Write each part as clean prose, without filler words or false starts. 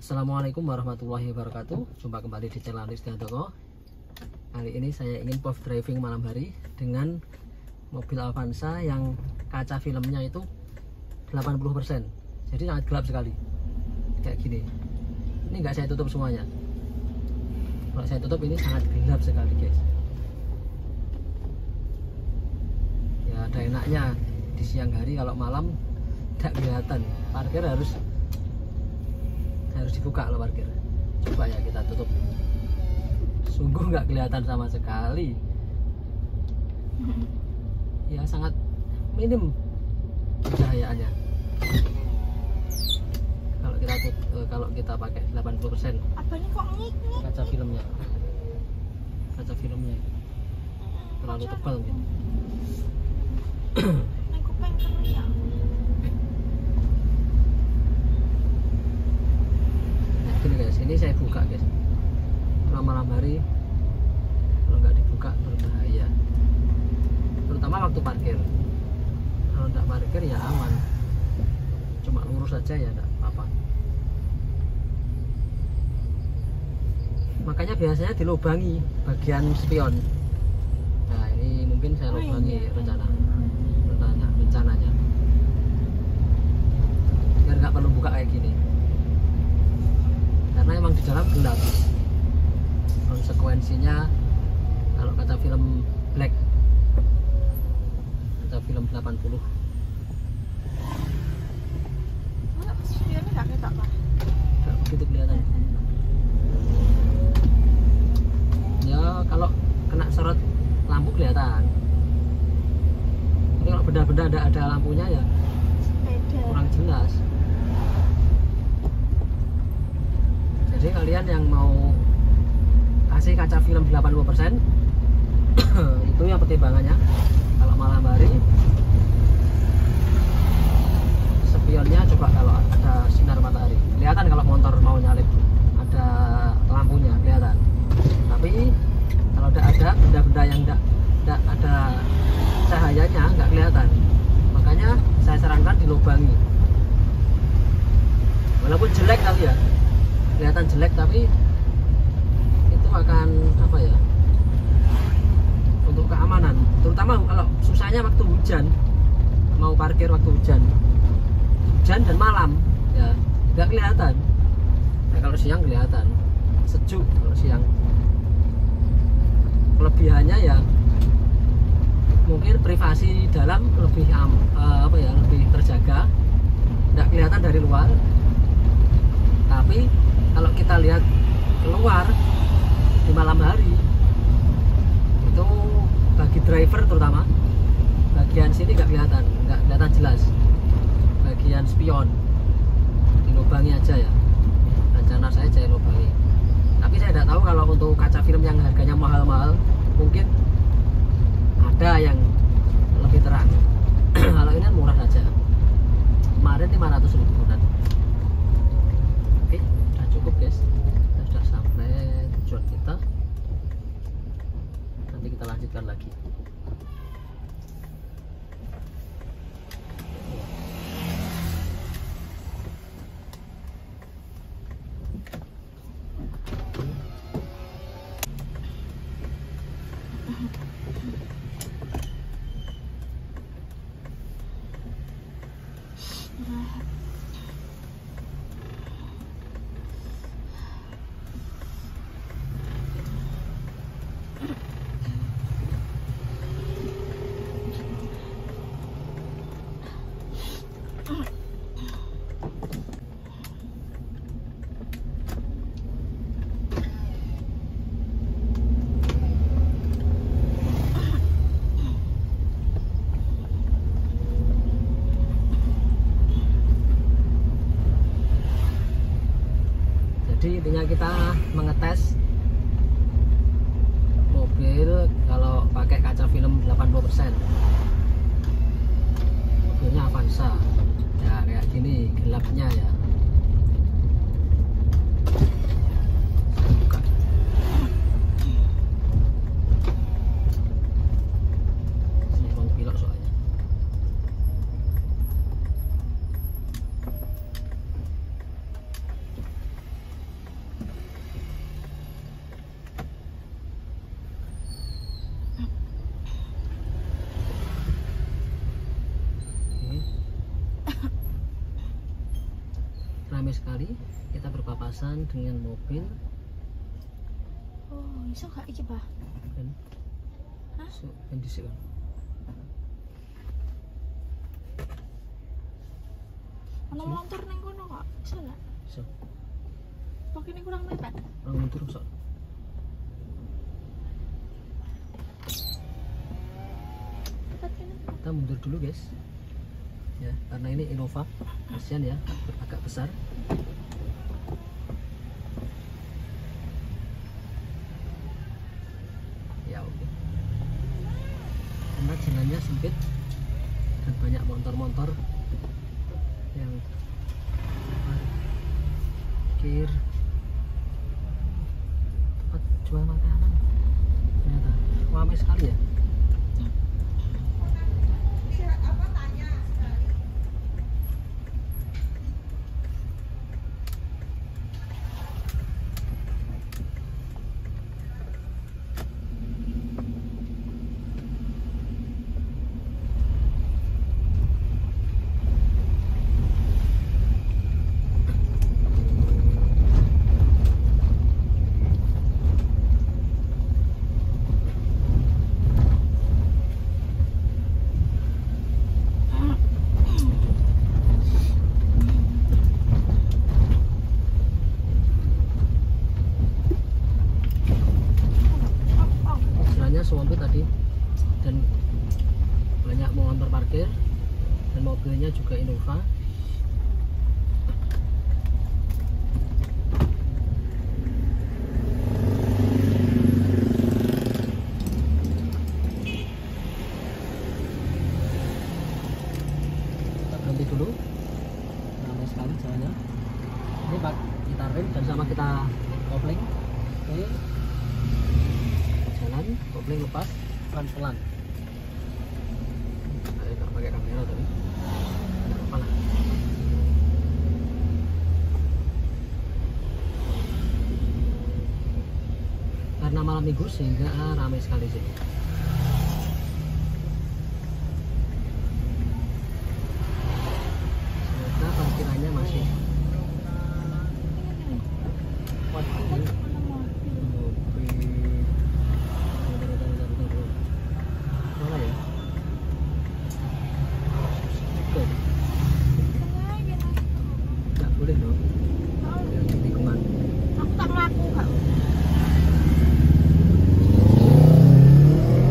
Assalamualaikum warahmatullahi wabarakatuh. Jumpa kembali di channel Rizky Handoko. Kali ini saya ingin puff driving malam hari dengan mobil Avanza yang kaca filmnya itu 80%. Jadi sangat gelap sekali. Kayak gini. Ini nggak saya tutup semuanya. Kalau saya tutup ini sangat gelap sekali, guys. Ya ada enaknya di siang hari, kalau malam tidak kelihatan. Parkir harus dibuka loh parkir. Coba ya kita tutup. Sungguh nggak kelihatan sama sekali. Ya sangat minim pencahayaannya. Kalau kita pakai 80%. Apanya kok ngik-ngik? Kaca filmnya terlalu tebal gitu. Nek kuping ya. Gini guys, ini saya buka guys. Kalau malam hari kalau nggak dibuka berbahaya, terutama waktu parkir. Kalau nggak parkir ya aman, cuma lurus saja ya nggak apa-apa. Makanya biasanya dilubangi bagian spion. Nah ini mungkin saya lubangi rencananya biar nggak perlu buka kayak gini. Karena emang di dalam gelap. Konsekuensinya kalau kaca film black, kaca film 80, Spionnya nggak ketok Pak. nggak begitu kelihatan. Ya kalau kena sorot lampu kelihatan. Tapi kalau benda-benda ada lampunya ya Beda. kurang jelas. Jadi kalian yang mau kasih kaca film 80% itu yang pertimbangannya. Kalau malam hari spionnya coba kalau ada sinar matahari kelihatan. Kalau motor mau nyalip ada lampunya kelihatan. Tapi kalau tidak ada benda-benda yang tidak ada cahayanya nggak kelihatan. Makanya saya sarankan dilubangi. Walaupun jelek tapi ya kelihatan jelek, tapi itu akan apa ya, untuk keamanan, terutama kalau susahnya waktu hujan, mau parkir waktu hujan dan malam ya nggak kelihatan. Nah, kalau siang kelihatan sejuk. Kalau siang kelebihannya ya mungkin privasi dalam lebih lebih terjaga, nggak kelihatan dari luar. Tapi kalau kita lihat keluar di malam hari itu bagi driver terutama bagian sini nggak kelihatan jelas. Bagian spion dilubangi aja ya. Rencana saya lubangi. Tapi saya tidak tahu kalau untuk kaca film yang harganya mahal-mahal mungkin ada yang lebih terang. Kalau ini murah saja. Kemarin 500.000 kan. Oke, udah cukup guys. Kita sudah sampai tujuan kita. Nanti kita lanjutkan lagi. Jadi intinya kita mengetes mobil kalau pakai kaca film 80%. Mobilnya Avanza ya kayak gini gelapnya ya. Buka. Ini mau pilot soalnya. sekali kita berpapasan dengan mobil. Oh, iso gak iki, Pak? Dan Hah? so, yang disik kan. Ono motor ning kono kok. Iso gak? So, Kok ini kurang mepet? orang mundur sok. Mepet kene. Kita mundur dulu guys. Ya, karena ini Innova, kasihan ya, agak besar. Ya oke. Karena jalannya sempit dan banyak motor-motor yang parkir tempat jual makanan. Ternyata ramai sekali ya. Swampy tadi dan banyak motor parkir dan mobilnya juga Innova. Kita berhenti dulu, ramai sekali jalannya. Ini Pak, kita rem dan sama kita kopling. Oke, jalan, kopling lepas pelan-pelan. Saya nggak pakai kamera tapi nggak apa lah. Karena malam minggu sehingga ramai sekali sih. Semoga parkirannya masih waduh, mobil. Mana ya? Tuh, nggak boleh dong. Yang di tikungan. Aku tak ngaku gak.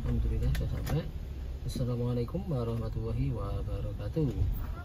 Alhamdulillah sudah sampai. Assalamualaikum warahmatullahi wabarakatuh.